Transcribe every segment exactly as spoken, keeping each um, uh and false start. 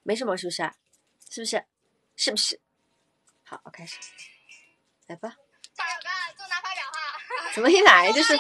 没什么，是不是？是不是？是不是？好，我开始，来吧。 小哥，祝他发表哈。 怎么一来就是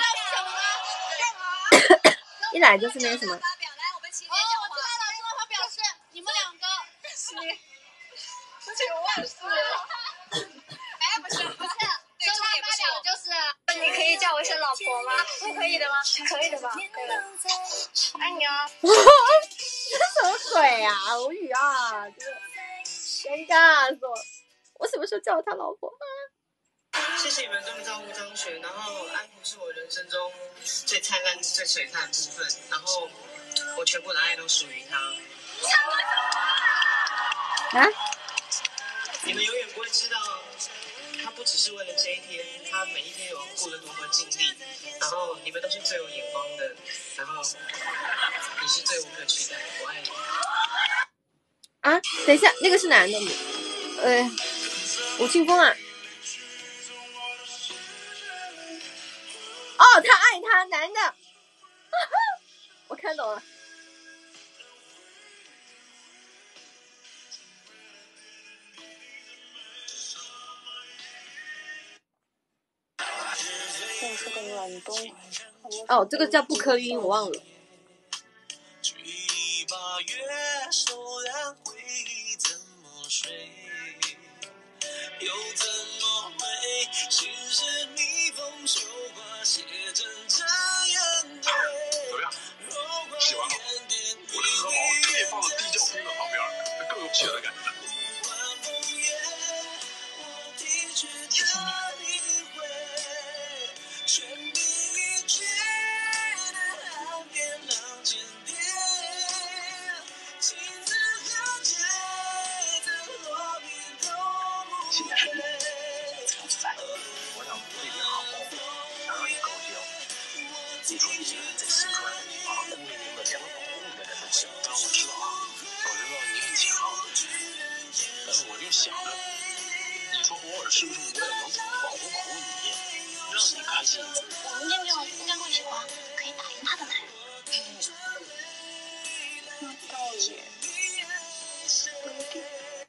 一来就是那个什么？ 来，我们起点讲话。哦，我知道了，祝他表示你们两个是十九万四。哎，不是不是，对，重点不是我，就是你可以叫我一声老婆吗？不可以的吗？可以的吧？可以的。爱你哦。 这什么鬼啊！无语啊！这个尴尬死我！我什么时候叫他老婆？ 谢谢你们这么照顾张璇，然后安福是我人生中最灿烂、最璀璨的部分，然后我全部的爱都属于他。 啊？ 你们永远不会知道，他不只是为了这一天，他每一天有过得多么尽力，然后你们都是最有眼光的，然后你是最无可取代的，我爱你。 啊，等一下，那个是男的吗？呃，吴青峰啊。哦，他爱他，男的。我看懂了。 这是个暖冬。 哦，这个叫不科晕，我忘了。又怎么会其实逆风秋花写成这样的怎么样？洗完了，我这鹅毛特别放到地窖空的旁边，更有血的感觉。 谢谢你。 今天是你，这次来，我想对你好，想让你高兴。你说你一个人在四川啊，孤零零的连个保护你的人都没有。但我知道啊，我知道你很强，但是我就想着，你说偶尔是不是我也能保护保护你，让你开心？ 我们店长应该会喜欢可以打赢他的男人。有道理。有点。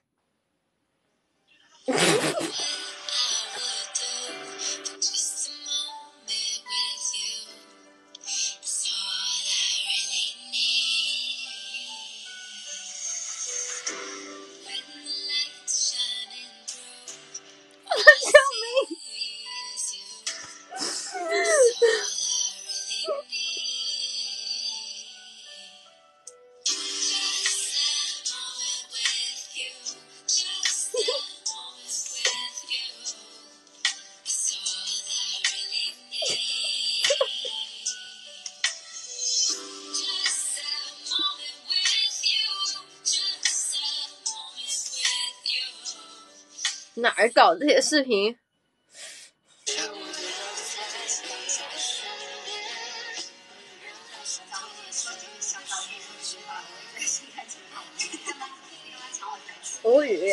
哪儿搞这些视频？无语。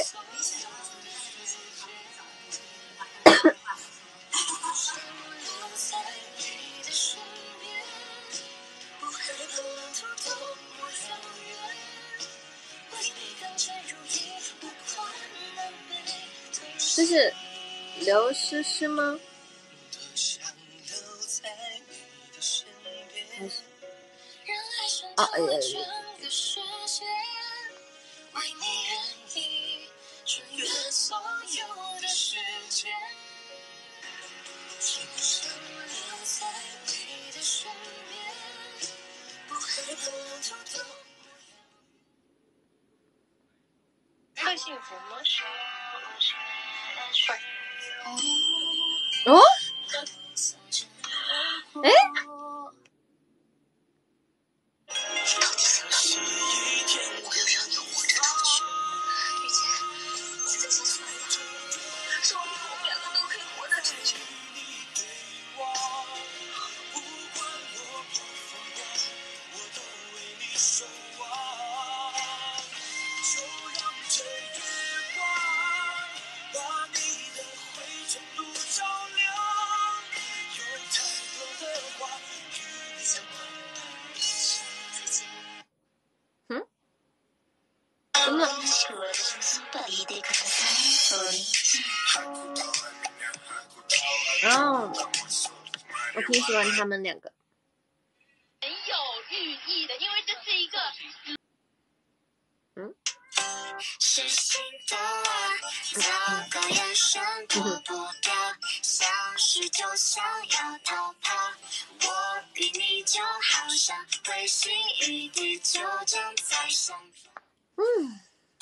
这是刘诗诗吗？还是啊？哎呀！ 会幸福吗？ 哦？哎？ 了。哦，我挺喜欢他们两个。 很有寓意的，因为这是一个。 嗯。 是心的啊，糟糕眼神躲不掉，消失就想要逃跑。我与你就好像彗星与地球正在相撞。 嗯。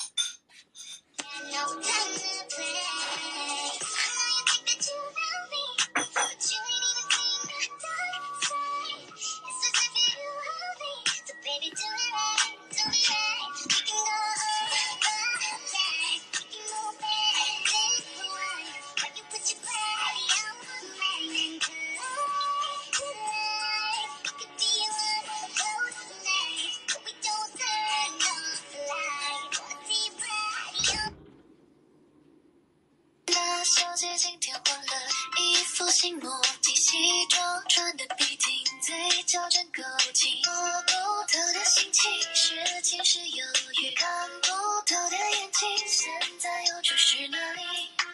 小姐今天换了一副新墨镜，西装穿的笔挺，嘴角正勾起，摸不透的心情，是晴是忧郁，看不透的眼睛，现在又注视哪里？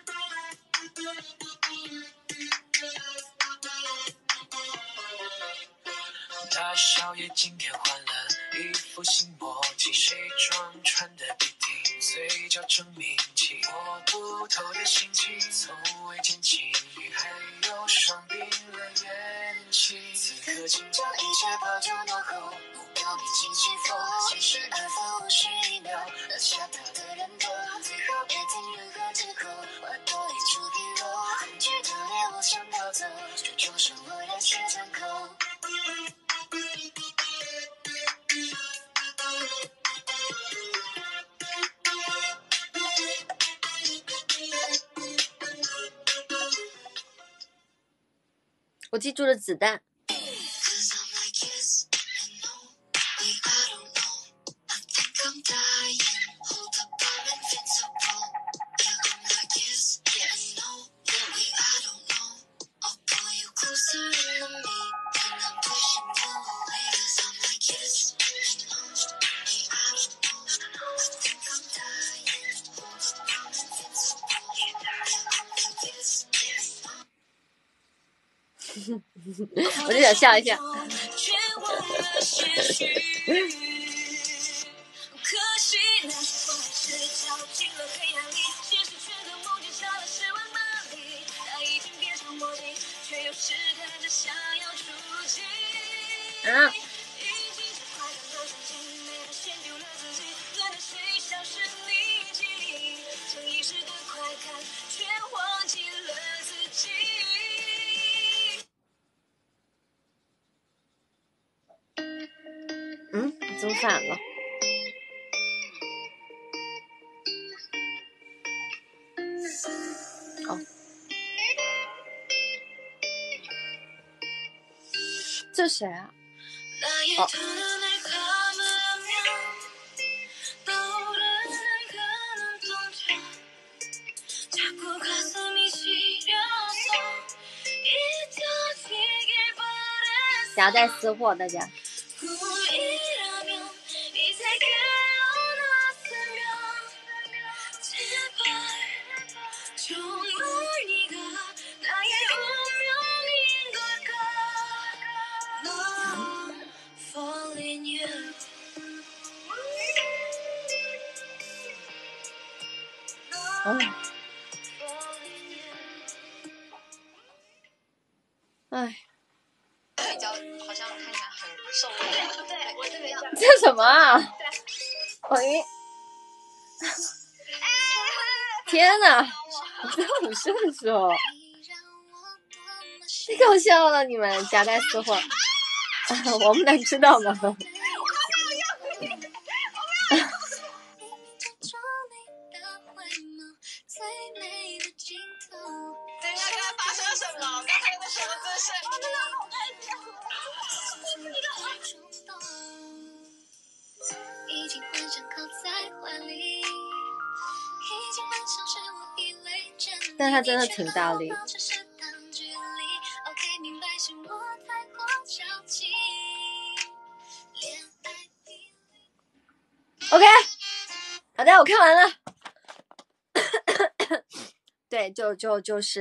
大小姐今天换了一副新墨镜，西装穿的笔挺，嘴角正抿起，摸不透的心情，从未见晴雨，还有双冰冷眼睛。 此刻请将一切抛诸脑后，目标面前起伏，现实而否无需一秒，拿下他的人头，最后别听任何借口，花朵一触即落，恐惧的猎物想逃走，却撞上我热血枪口。 我记住了子弹。我就想笑一下。啊！嗯，怎么反了？哦，这谁啊？哦。夹带私货，大家。哎，哎， 比较好像看起来很瘦弱。对，我这个样。 这什么啊？我晕！天哪！我在午睡的时候，太搞笑了！你们夹带私货，啊、我们能知道吗？但他真的挺大力。OK， 好的，我看完了。对，就就就是。